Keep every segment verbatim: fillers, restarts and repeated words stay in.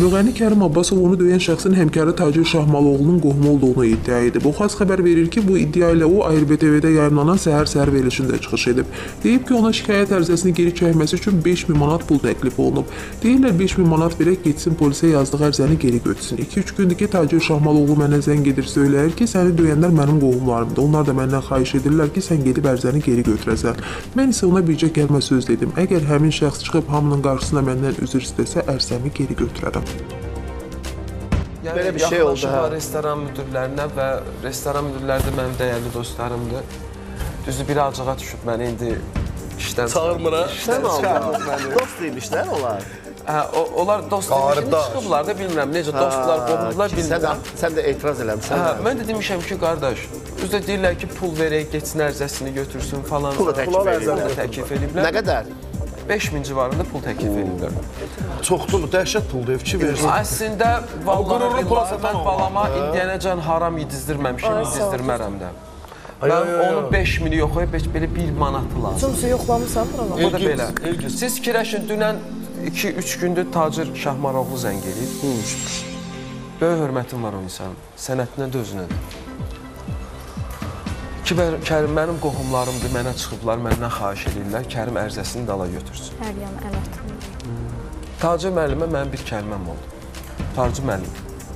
Müğənni Kərim Abbasov onu döyən şəxsin həmkarı Tacir Şahmalıoğlunun qohumu olduğunu iddia edib. O xas xəbər verir ki, bu iddia ilə o A R B T V-də yayımlanan səhər-səhər verilişində çıxış edib. Deyib ki, ona şikayət ərizəsini geri çəkməsi üçün beş min manat pul təklif olunub. Deyirlər beş min manat verək getsin polisə yazdığı ərizəni geri götürsün. iki üç gündür ki, Tacir Şahmalıoğlu mənə zəng edir, söyləyir ki, səni döyənlər mənim qohumlarımdır. Onlar da məndən xahiş edirlər ki, sən gedib ərizəni geri götürəsən. Mən isə ona bircə kəlmə söz dedim. Əgər həmin şəxs çıxıb hamının qarşısında məndən üzr istəsə, ərizəmi geri götürərəm. Yəni, belə bir şey oldu, hə? Restoran müdürlərinə və restoran müdürləri də mənim dəyərli dostlarımdır. Düzü biri acığa düşüb məni indi işdən çağırmır, ha? İşdən aldıq məni. Dost demişlər onlar. Hə, onlar dost demişlər, çıxıblar da bilmirəm, necə dostlar, qohumlar bilmirəm. Sən də etiraz eləmişsən. Hə, mən də demişəm ki, qardaş, üzdə deyirlər ki, pul verək, geçsin ərizəsini götürsün falan. Pula təklif ediblər. Nə qədər? beş min civarında pul təklif ediblər. Çoxdur, dəhşət puldur, ev ki verirsin. Əslində, vallahi billahi, mən balama indiyənəcən haram yedizdirməmişim, yedizdirmərəm də. Mən onun beş mini yox, belə bir manatı lazım. Cümsə yoxlamısan buralar? Bu da belə. Siz fikirləşin, dünən iki üç gündür Tacir Şahmaroğlu zəng eləyib. Böyük hörmətim var o insanın, sənətinə də özünə də. Kərim mənim qohumlarımdır, mənə çıxıblar, məndən xahiş edirlər, Kərim ərizəsini dala götürsün. Məryəm, ələt. Tacir müəllimə mənim bir kəlməm oldu. Tacir müəllim,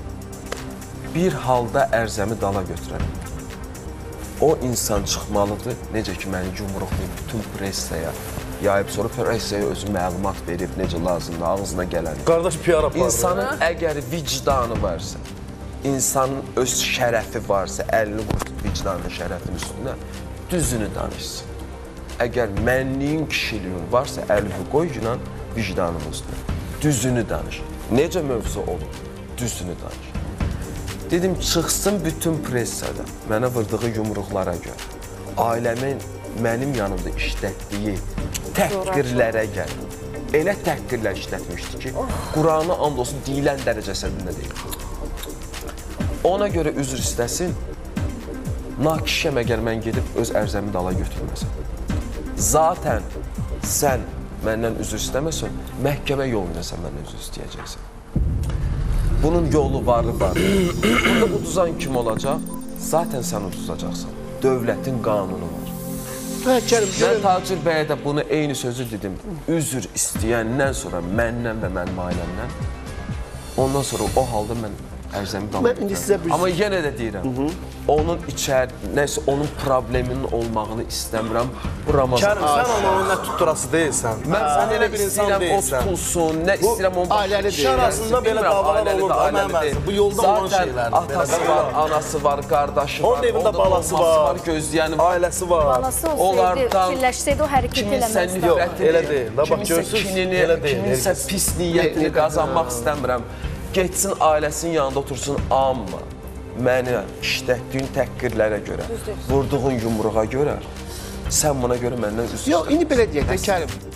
bir halda ərizəmi dala götürərəm. O insan çıxmalıdır, necə ki, məni yumruqlayıb bütün pressaya yayıb, sonra pressaya özü məlumat verib, necə lazımdır, ağzına gələni. Qardaş, P R aparır. İnsanın əgər vicdanı varsa, insanın öz şərəfi varsa, əlini qurtub vicdanın şərəfinin üstünə, düzünü danışsın. Əgər mənliyin, kişiliyin varsa, əlini qoy günan vicdanın üstünə. Düzünü danış. Necə mövzu olur? Düzünü danış. Dedim, çıxsın bütün pressada, mənə vurduğu yumruqlara görə, ailəmin mənim yanımda işlətdiyi təhqirlərə gəl. Elə təhqirlər işlətmişdi ki, Quranı and olsun deyilən dərəcəsində deyil. Ona görə üzr istəsin, nakişəm əgər mən gedib öz ərzəmi dala götürməsəm. Zaten sən məndən üzr istəməsən, məhkəmə yolunda sən məndən üzr istəyəcəksən. Bunun yolu varı var. Burada uduzan kim olacaq? Zaten sən uduzacaqsan. Dövlətin qanunu var. Mən Tacir bəyə də bunu eyni sözü dedim. Üzr istəyəndən sonra məndən və mənim ailəmdən, ondan sonra o halda mən ərzəmi dala götürəm. Amma yenə də deyirəm, onun içər, nəsə onun probleminin olmağını istəmirəm. Bu Ramazan. Kərim, sən onun nə tutturası deyilsən. Mən sənə bir insan deyilsən. O tutulsun, nə istəyirəm onun ailəli deyil. İş arasında belə davalar olur da, məməsin. Bu yolda olan şeylərdir. Zaten atası var, anası var, qardaşı var. Onun evində balası var, gözləyəni var, ailəsi var. Balası olsaydı, fikirləşsəydi o hərəkət eləməzdi. Elə deyil. Kiminsə kinini, kiminsə pis niyyətini qazanmaq istəmirəm. Getsin ailəsinin yanında otursun, amma məni işlətdiyin təhqirlərə görə, vurduğun yumruğa görə, sən buna görə məndən üstün. Yox, indi belə deyək də, Kərim.